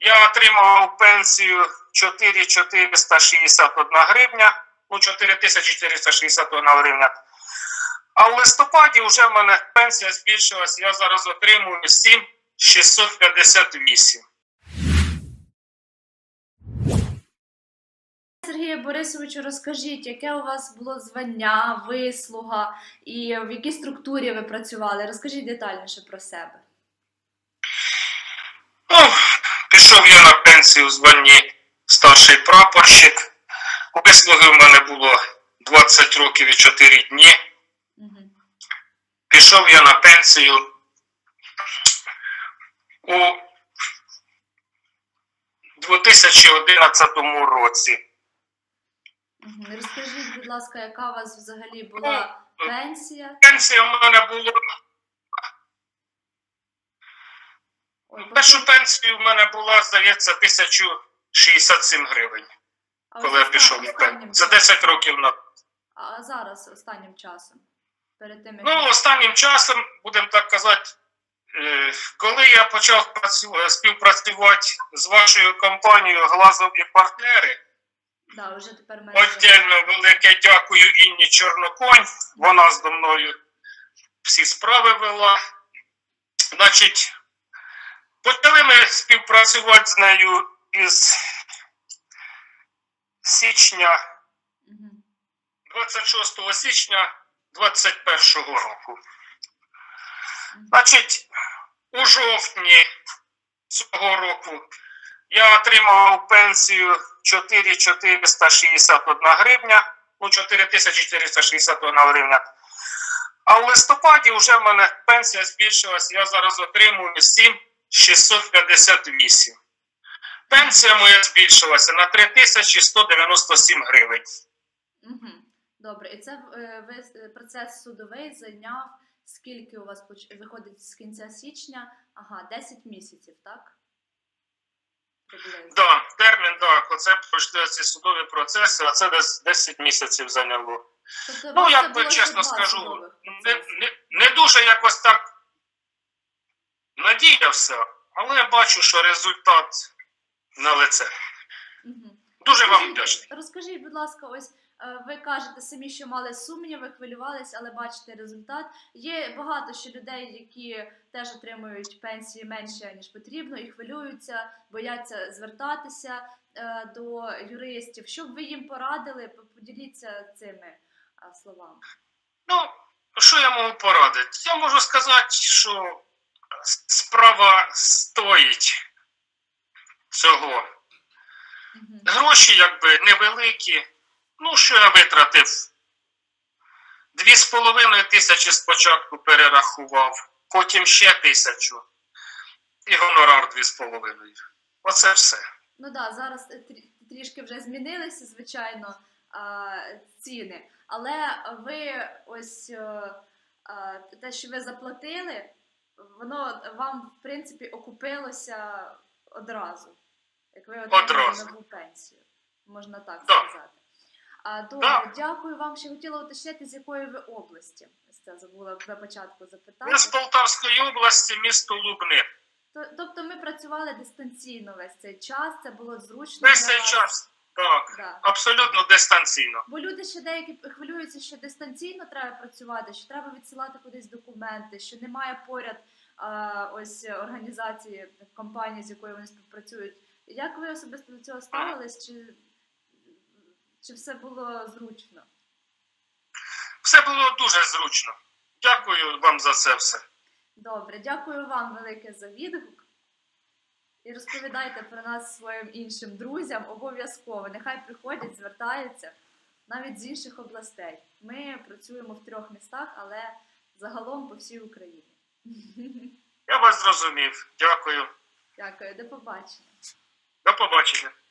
Я отримав пенсію 4461 гривня, ну 4461 гривня. А в листопаді вже в мене пенсія збільшилась, я зараз отримую 7658. Сергію Борисовичу, розкажіть, яке у вас було звання, вислуга і в якій структурі ви працювали? Розкажіть детальніше про себе. Ну, пішов я на пенсію в званні старший прапорщик. Вислуги в мене було 20 років і 4 дні. Пішов я на пенсію у 2011 році. Розкажіть, будь ласка, яка у вас взагалі була пенсія? Пенсія в мене була... Першу пенсію в мене була, здається, 1067 гривень, коли я пішов на пенсію. Це 10 років назад. А зараз, останнім часом? Ну, останнім часом, будемо так казати, коли я почав співпрацювати з вашою компанією «Глазові партнери», віддільно велике дякую Інні Чорноконь, вона зі мною всі справи вела. Значить, почали ми співпрацювати з нею із січня, 26 січня 2021 року. Значить, у жовтні цього року я отримав пенсію 4461 гривня, ну 4461 гривня. А в листопаді вже в мене пенсія збільшилась, я зараз отримую 7658. Пенсія моя збільшилася на 3197 гривень. Добре, і це процес судовий зайняв, скільки у вас виходить з кінця січня? Ага, 10 місяців, так? Так, термін, так, оце пройшли ці судові процеси, а це десь 10 місяців зайняло. Ну, як би чесно скажу, не дуже якось так надіявся, але я бачу, що результат на лице. Дуже вам вдячний. Розкажіть, будь ласка, ось ви кажете самі, що мали сумніви, хвилювалися, але бачите результат. Є багато ще людей, які теж отримують пенсії менше, ніж потрібно, і хвилюються, бояться звертатися до юристів. Що б ви їм порадили? Поділіться цими словами. Ну, що я можу порадити? Я можу сказати, що справа стоїть цього. Гроші, якби, невеликі. Ну, що я витратив? 2,5 тисячі спочатку перерахував, потім ще 1000. І гонорар 2,5. Оце все. Ну так, зараз трішки вже змінилися, звичайно, ціни. Але ви ось те, що ви заплатили, воно вам, в принципі, окупилося одразу. Як ви отримали нову пенсію. Можна так сказати. Добре, дякую вам. Ще хотіла уточнити, з якої ви області? Це забула на початку запитати. Я з Полтавської області, місто Лубни. Тобто ми працювали дистанційно весь цей час, це було зручно? Весь цей час, так, абсолютно дистанційно. Бо люди ще деякі хвилюються, що дистанційно треба працювати, що треба відсилати кудись документи, що немає поряд ось організації, компанії, з якою вони співпрацюють. Як ви особисто до цього ставились? Чи все було зручно? Все було дуже зручно. Дякую вам за це все. Добре, дякую вам велике за відгук. І розповідайте про нас своїм іншим друзям обов'язково. Нехай приходять, звертаються, навіть з інших областей. Ми працюємо в 3 містах, але загалом по всій Україні. Я вас зрозумів. Дякую. Дякую, до побачення. До побачення.